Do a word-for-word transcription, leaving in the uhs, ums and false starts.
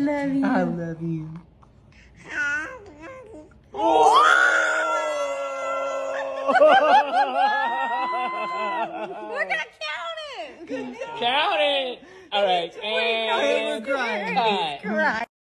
love you. I love you. We're gonna count it. Count it. All right. And We're crying. cut. Cry.